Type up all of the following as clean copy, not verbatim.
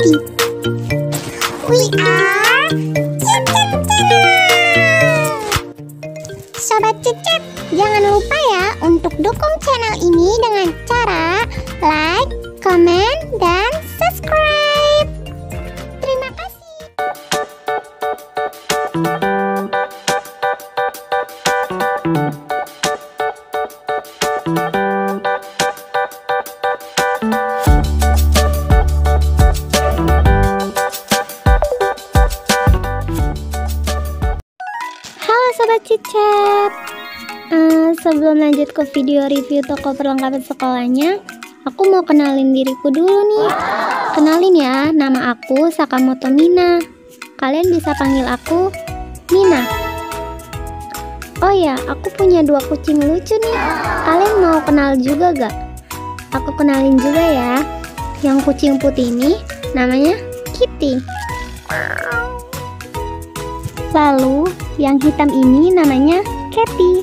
Kitty. We are Cicet Channel. Sobat Cicet, jangan lupa ya untuk dukung channel ini dengan cara like, comment, dan subscribe. Terima kasih. Halo Sobat Cicet, sebelum lanjut ke video review toko perlengkapan sekolahnya, aku mau kenalin diriku dulu nih. Kenalin ya, nama aku Sakamoto Mina. Kalian bisa panggil aku Mina. Oh ya, aku punya 2 kucing lucu nih. Kalian mau kenal juga gak? Aku kenalin juga ya. Yang kucing putih ini namanya Kitty. Lalu yang hitam ini namanya Cathy.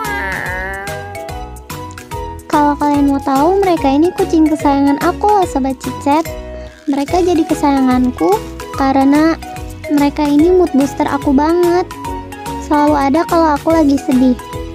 Kalau kalian mau tahu, mereka ini kucing kesayangan aku loh Sobat Cicet. Mereka jadi kesayanganku karena mereka ini mood booster aku banget. Selalu ada kalau aku lagi sedih.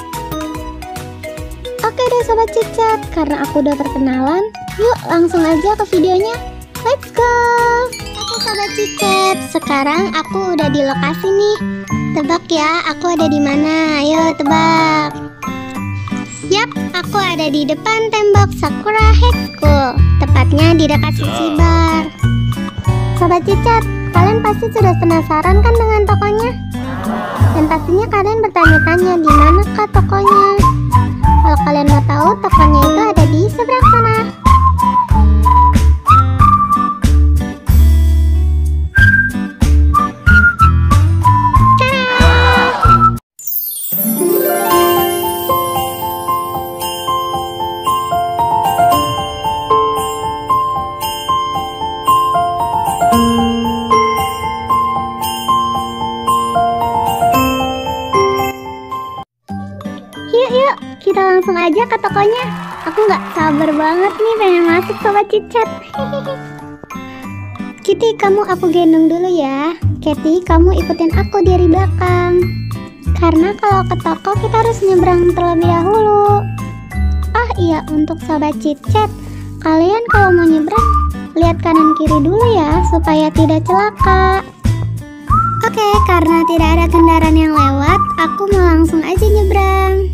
Oke deh Sobat Cicet, karena aku udah perkenalan, yuk langsung aja ke videonya. Let's go. Oke Sobat Cicet, sekarang aku udah di lokasi nih. Tebak ya, aku ada di mana? Ayo tebak. Yap, aku ada di depan tembok Sakura High School, tepatnya di dekat Sushi Bar. Sobat Cicet, kalian pasti sudah penasaran kan dengan tokonya? Dan pastinya kalian bertanya-tanya di manakah tokonya. Kalau kalian mau tahu, tokonya itu ada di seberang sana. Yuk, kita langsung aja ke tokonya. Aku gak sabar banget nih pengen masuk Sobat Cicet. Kitty, kamu aku gendong dulu ya. Cathy, kamu ikutin aku dari belakang. Karena kalau ke toko kita harus nyebrang terlebih dahulu. Oh iya, untuk Sobat Cicet, kalian kalau mau nyebrang, lihat kanan kiri dulu ya, supaya tidak celaka. Oke, karena tidak ada kendaraan yang lewat, aku mau langsung aja nyebrang.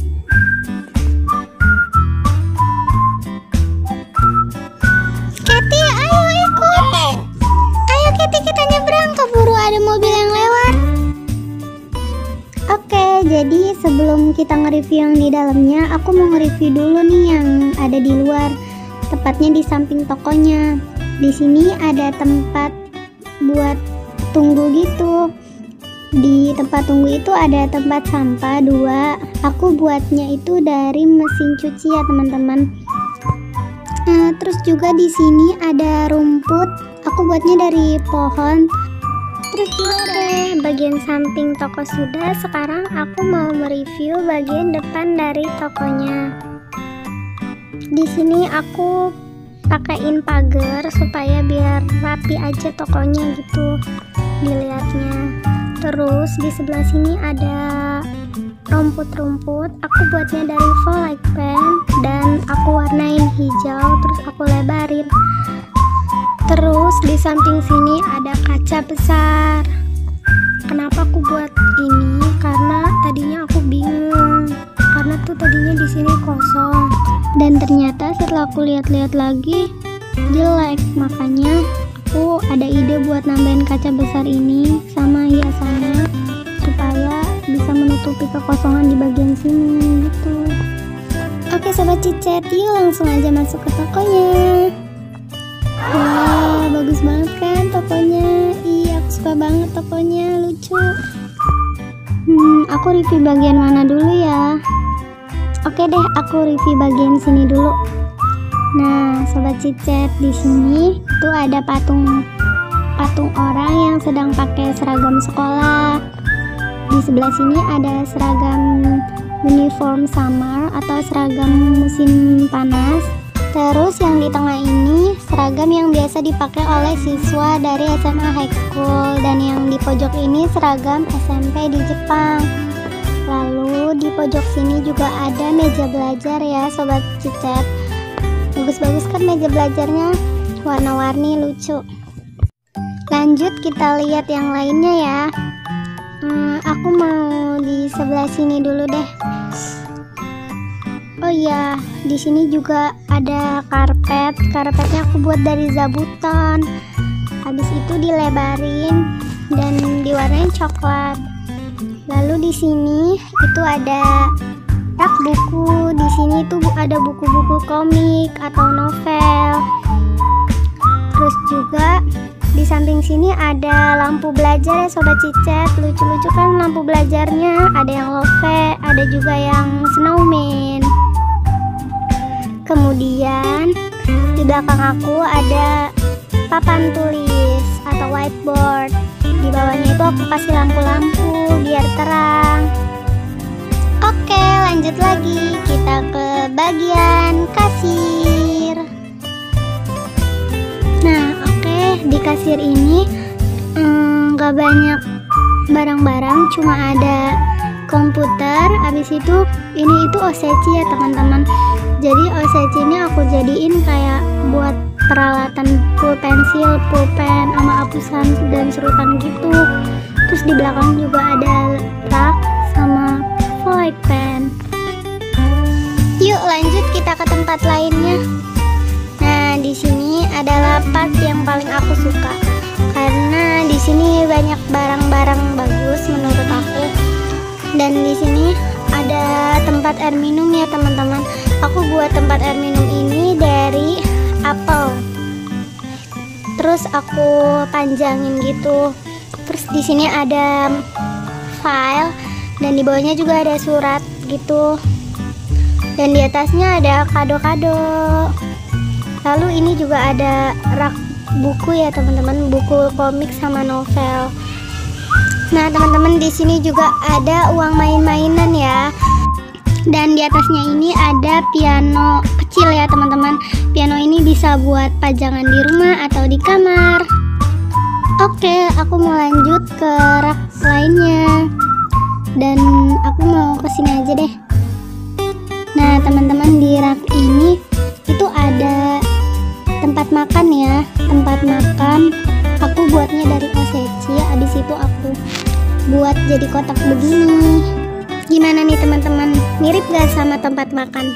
Cathy, ayo ikut. Ayo Cathy, kita nyebrang, keburu ada mobil yang lewat. Oke, jadi sebelum kita nge-review yang di dalamnya, aku mau nge-review dulu nih yang ada di luar, tepatnya di samping tokonya. Di sini ada tempat buat tunggu gitu. Di tempat tunggu itu ada tempat sampah 2. Aku buatnya itu dari mesin cuci ya teman-teman. Terus juga di sini ada rumput. Aku buatnya dari pohon. Terus juga deh bagian samping toko sudah. Sekarang aku mau mereview bagian depan dari tokonya. Di sini aku pakaiin pagar supaya biar rapi aja tokonya gitu dilihatnya. Terus di sebelah sini ada rumput-rumput. Aku buatnya dari faux pen dan aku warnain hijau, terus aku lebarin. Terus di samping sini ada kaca besar. Kenapa aku buat ini? Karena tadinya aku bingung. Karena tuh tadinya di sini kosong. Dan ternyata setelah aku lihat-lihat lagi jelek, makanya aku ada ide buat nambahin kaca besar ini sama hiasannya supaya bisa menutupi kekosongan di bagian sini gitu. Oke Sobat Cicet, yuk langsung aja masuk ke tokonya. Wah, bagus banget kan tokonya. Iya, aku suka banget tokonya, lucu. Aku review bagian mana dulu ya? Oke deh, aku review bagian sini dulu. Nah, Sobat Cicet, di sini tuh ada patung orang yang sedang pakai seragam sekolah. Di sebelah sini ada seragam uniform summer atau seragam musim panas. Terus yang di tengah ini seragam yang biasa dipakai oleh siswa dari SMA High School, dan yang di pojok ini seragam SMP di Jepang. Lalu di pojok sini juga ada meja belajar ya Sobat Cicet. Bagus-bagus kan meja belajarnya, warna-warni, lucu. Lanjut kita lihat yang lainnya ya. Aku mau di sebelah sini dulu deh. Oh iya, di sini juga ada karpet. Karpetnya aku buat dari zabuton. Habis itu dilebarin dan diwarnain coklat. Lalu di sini itu ada rak buku. Di sini tuh ada buku-buku komik atau novel. Terus juga di samping sini ada lampu belajar ya Sobat Cicet. Lucu-lucu kan lampu belajarnya. Ada yang love, ada juga yang snowman. Kemudian di belakang aku ada papan tulis atau whiteboard. Di bawahnya itu aku kasih lampu-lampu biar terang. Oke, lanjut lagi. Kita ke bagian kasir. Nah, oke, di kasir ini gak banyak barang-barang, cuma ada komputer. Habis itu ini itu Osechi ya teman-teman. Jadi Osechi ini aku jadiin kayak buat peralatan pulpensil, pulpen, sama hapusan dan serutan gitu. Terus di belakang juga ada rak sama void pen. Yuk lanjut kita ke tempat lainnya. Nah, di sini adalah part yang paling aku suka karena di sini banyak barang-barang bagus menurut aku. Dan di sini ada tempat air minum ya teman-teman. Aku buat tempat air minum ini dari apel. Terus aku panjangin gitu. Terus di sini ada file dan di bawahnya juga ada surat gitu. Dan di atasnya ada kado-kado. Lalu ini juga ada rak buku ya teman-teman, buku komik sama novel. Nah teman-teman, di sini juga ada uang main-mainan ya. Dan di atasnya ini ada piano kecil ya teman-teman. Piano ini bisa buat pajangan di rumah atau di kamar. Oke, aku mau lanjut ke rak lainnya. Dan aku mau kesini aja deh. Nah teman-teman, di rak ini itu ada tempat makan ya. Tempat makan aku buatnya dari Osechi. Abis itu aku buat jadi kotak begini. Gimana nih teman-teman, mirip gak sama tempat makan?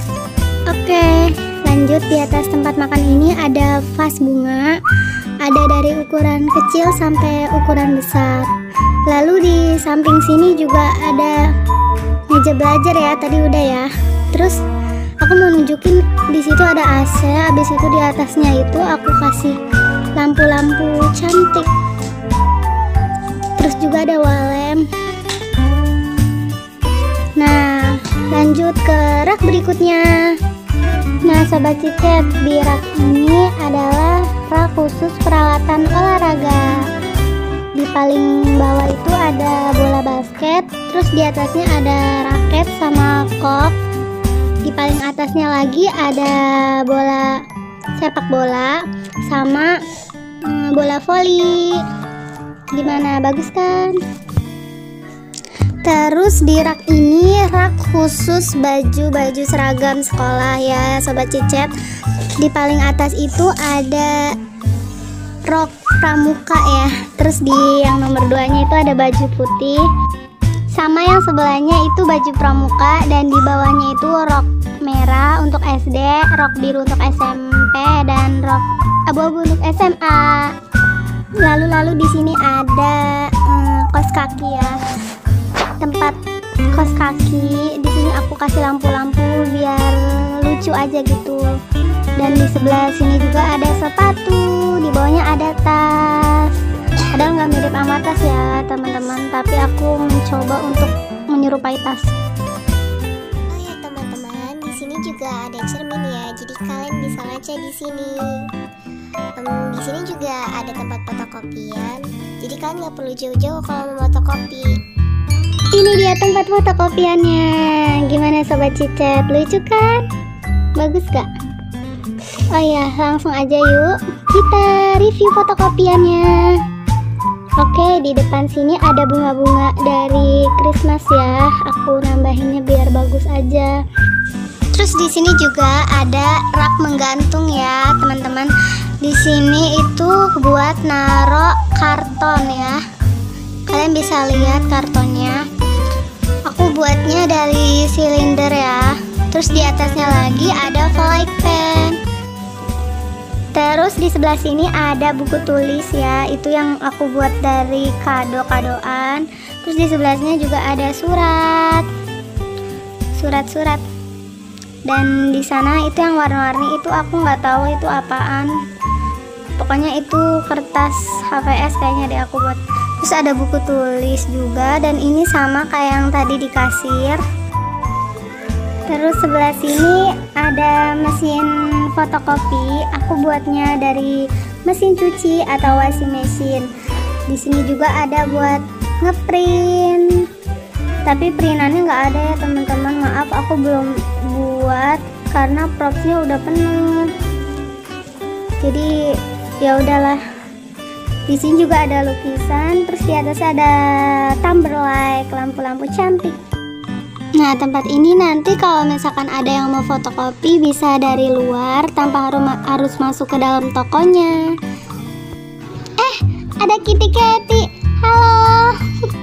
Oke, lanjut. Di atas tempat makan ini ada vas bunga. Ada dari ukuran kecil sampai ukuran besar. Lalu di samping sini juga ada meja belajar ya, tadi udah ya. Terus aku mau nunjukin di situ ada AC. Habis itu di atasnya itu aku kasih lampu-lampu cantik. Terus juga ada walem. Nah, lanjut ke rak berikutnya. Nah, Sobat Cicet, di rak ini adalah rak khusus peralatan olahraga. Di paling bawah itu ada bola basket. Terus di atasnya ada raket sama kop. Di paling atasnya lagi ada bola sepak bola sama bola voli. Gimana, bagus kan? Terus di rak ini rak khusus baju-baju seragam sekolah ya Sobat Cicet. Di paling atas itu ada rok pramuka ya. Terus di yang nomor 2-nya itu ada baju putih. Sama yang sebelahnya itu baju pramuka. Dan di bawahnya itu rok merah untuk SD, rok biru untuk SMP, dan rok abu-abu untuk SMA. Lalu di sini ada kaos kaki ya. Tempat kaos kaki di sini aku kasih lampu-lampu biar lucu aja gitu. Dan di sebelah sini juga ada sepatu. Di bawahnya ada tas. Padahal nggak mirip sama tas ya teman-teman, tapi aku mencoba untuk menyerupai tas. Oh ya teman-teman, di sini juga ada cermin ya. Jadi kalian bisa ngaca di sini. Di sini juga ada tempat fotokopian. Jadi kalian nggak perlu jauh-jauh kalau mau fotokopi. Ini dia tempat fotokopiannya. Gimana Sobat Cicet, lucu kan? Bagus gak? Oh ya, langsung aja yuk kita review fotokopiannya. Oke, di depan sini ada bunga-bunga dari Christmas ya. Aku nambahinnya biar bagus aja. Terus di sini juga ada rak menggantung ya, teman-teman. Di sini itu buat naruh karton ya. Kalian bisa lihat kartonnya. Aku buatnya dari silinder ya. Terus di atasnya lagi ada flight pen. Terus di sebelah sini ada buku tulis ya, itu yang aku buat dari kado-kadoan. Terus di sebelahnya juga ada surat-surat. Dan di sana itu yang warna-warni itu aku nggak tahu itu apaan. Pokoknya itu kertas HVS kayaknya deh aku buat. Terus ada buku tulis juga, dan ini sama kayak yang tadi di kasir. Terus sebelah sini ada mesin fotokopi. Aku buatnya dari mesin cuci atau washing machine. Di sini juga ada buat ngeprint. Tapi printannya nggak ada ya teman-teman. Maaf, aku belum buat karena propsnya udah penuh. Jadi ya udahlah. Di sini juga ada lukisan. Terus di atas ada Timberlake, lampu-lampu cantik. Nah, tempat ini nanti kalau misalkan ada yang mau fotokopi bisa dari luar tanpa harus masuk ke dalam tokonya. Ada Kitty Katy. Halo.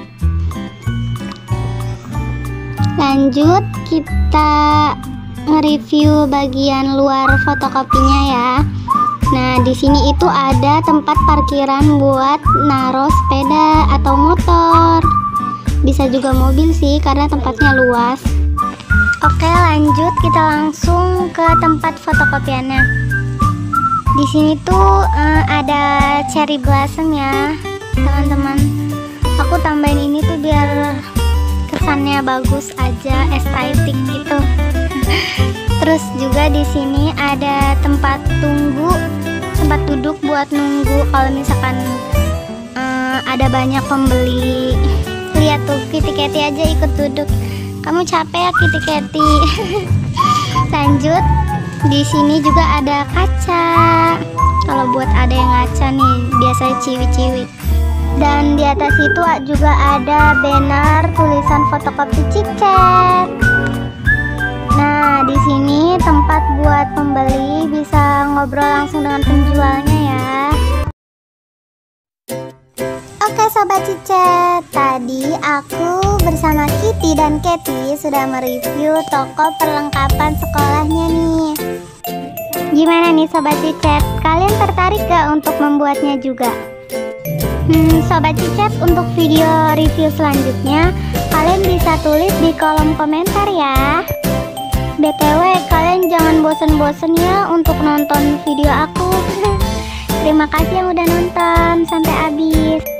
Lanjut kita nge-review bagian luar fotokopinya ya. Nah, di sini itu ada tempat parkiran buat naruh sepeda atau motor. Bisa juga mobil sih karena tempatnya luas. Oke, lanjut kita langsung ke tempat fotokopiannya. Di sini tuh ada cherry blossom ya, teman-teman. Aku tambahin ini tuh biar kesannya bagus aja, estetik gitu. Terus juga di sini ada tempat duduk buat nunggu kalau misalkan ada banyak pembeli. Lihat tuh, Kitty Katy aja ikut duduk. Kamu capek ya Kitty Katy? Lanjut, di sini juga ada kaca. Kalau buat ada yang ngaca nih, biasanya ciwi-ciwi. Dan di atas itu juga ada banner tulisan fotokopi Cicat. Nah, di sini tempat buat pembeli bisa ngobrol langsung dengan penjualnya ya. Oke Sobat Cicet, tadi aku bersama Kitty dan Katy sudah mereview toko perlengkapan sekolahnya nih. Gimana nih Sobat Cicet, kalian tertarik gak untuk membuatnya juga? Sobat Cicet, untuk video review selanjutnya kalian bisa tulis di kolom komentar ya. BTW, kalian jangan bosen-bosen ya untuk nonton video aku. Terima kasih yang udah nonton sampai habis.